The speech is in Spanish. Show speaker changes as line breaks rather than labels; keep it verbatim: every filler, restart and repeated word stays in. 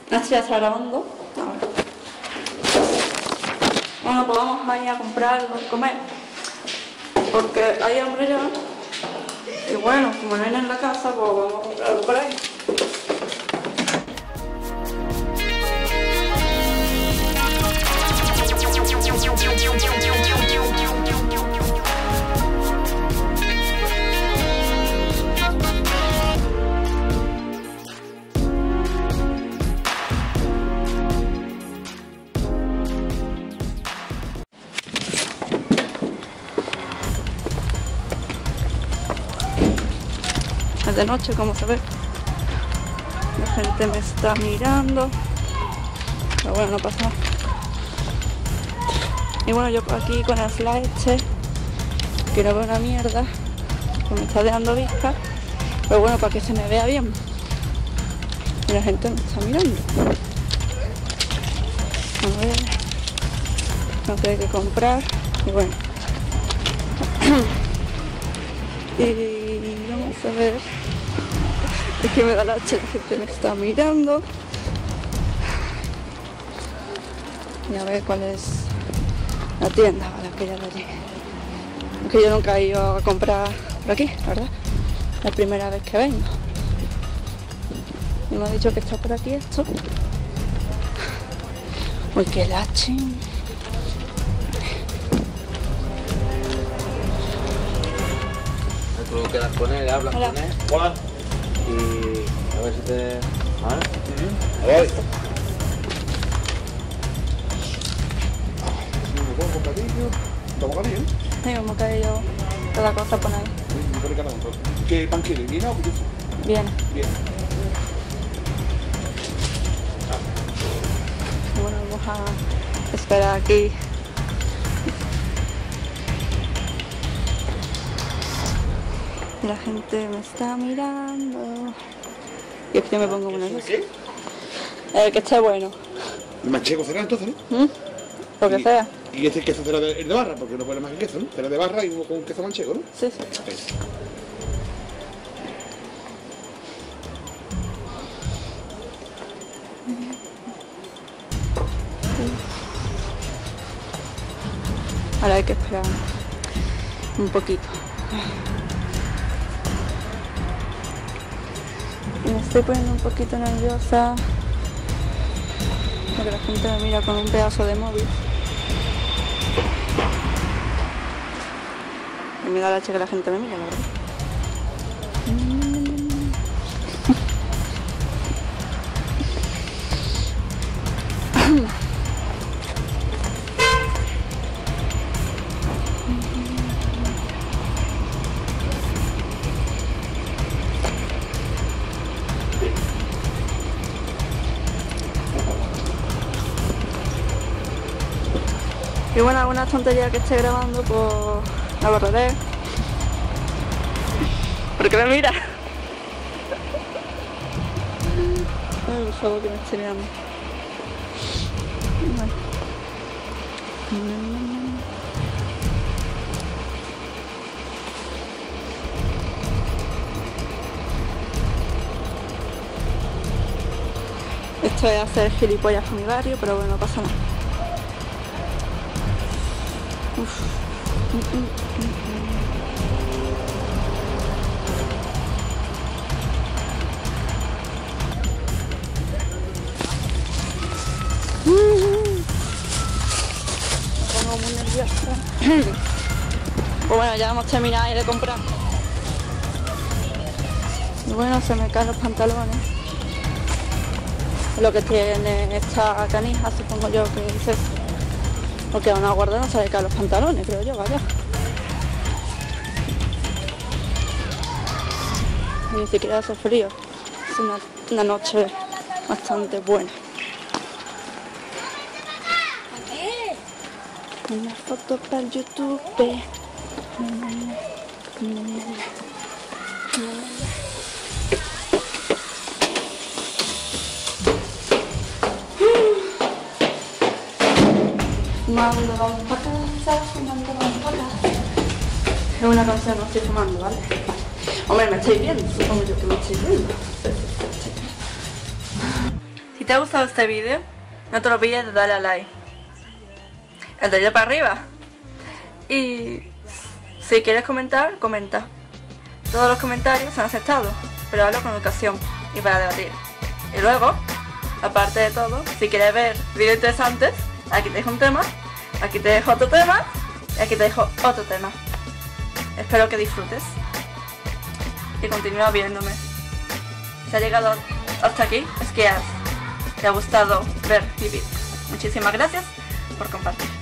Nachi ya está grabando. Ahora. Bueno, pues vamos a ir a comprar algo de comer. Porque hay hambre ya. Y bueno, como no hay nada en la casa, pues vamos a comprar algo por ahí. Es de noche, como se ve. La gente me está mirando. Pero bueno, no pasa nada. Y bueno, yo aquí con el flash este, que no veo una mierda, que me está dejando vista. Pero bueno, para que se me vea bien. Y la gente me está mirando. A ver. No sé qué comprar. Y bueno. Y vamos a ver. Es que me da la H, la gente me está mirando. Y a ver cuál es la tienda a la que ya la llegué. Porque yo nunca he ido a comprar por aquí, la verdad. Es la primera vez que vengo. Y me ha dicho que está por aquí esto. Uy, qué lache.
Tú quedas con él, hablas
Hola.
con él.
Hola.
Y a ver si te... ¿Vale?
Voy. Un bocadillo. ¿Un bocadillo?
Sí, como que yo cada cosa por ahí.
¿Qué pan quieres? ¿Guina o pitufo?
Bien.
Bien.
Y bueno, vamos a esperar aquí. La gente me está mirando. Y es que yo me pongo una cosa.
¿Qué?
El que esté bueno.
El manchego será entonces, ¿no?
¿Mm? Lo que
Y-
sea.
Y este queso será de, el de barra, porque no pone más que queso, ¿no? Será de barra y uno con queso manchego, ¿no?
Sí, sí.
Es.
Ahora hay que esperar un poquito. Y me estoy poniendo un poquito nerviosa porque la gente me mira con un pedazo de móvil. Y me da la che que la gente me mira, la verdad. Y bueno, alguna tontería que esté grabando, pues la borraré. ¿Por qué me mira? Ay, por favor, que me esté mirando. Bueno. Esto es hacer gilipollas con mi barrio, pero bueno, no pasa nada. Uf. Mm, mm, mm, mm. Me pongo muy nerviosa. Pues bueno, ya hemos terminado de comprar. Y bueno, se me caen los pantalones. Lo que tiene esta canija, supongo yo que es eso. Porque a una guarda no se le caen los pantalones, creo yo, vaya. Y ni siquiera hace frío. Es una, una noche bastante buena. Una foto para el YouTube. Fumando, vamos para casa, fumando, vamos para casa. Es una canción, no estoy fumando, ¿vale? Hombre, me estáis viendo, supongo yo que me estáis viendo. Sí, sí, sí, sí. Si te ha gustado este vídeo, no te olvides de darle a like, el dedito para arriba, y si quieres comentar, comenta. Todos los comentarios son aceptados, pero hazlo con educación y para debatir. Y luego, aparte de todo, si quieres ver vídeos interesantes, aquí te dejo un tema, aquí te dejo otro tema, y aquí te dejo otro tema. Espero que disfrutes y continúa viéndome. Si has llegado hasta aquí, es que has, te ha gustado ver mi vídeo. Muchísimas gracias por compartir.